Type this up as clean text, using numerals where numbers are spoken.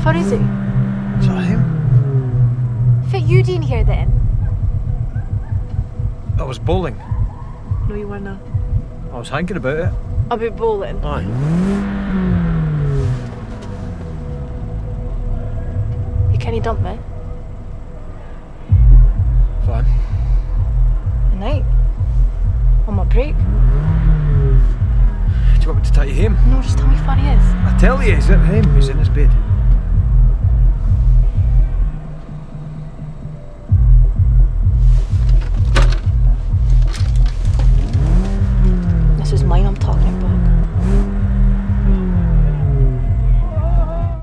For is it? Is that him? For you doing here then? I was bowling. No, you weren't. I was thinking about it. About bowling? Aye. You can't dump me? Fine. At night? On my break? Do you want me to take you home? No, just tell me where he is. I tell you, he's at home. He's in his bed.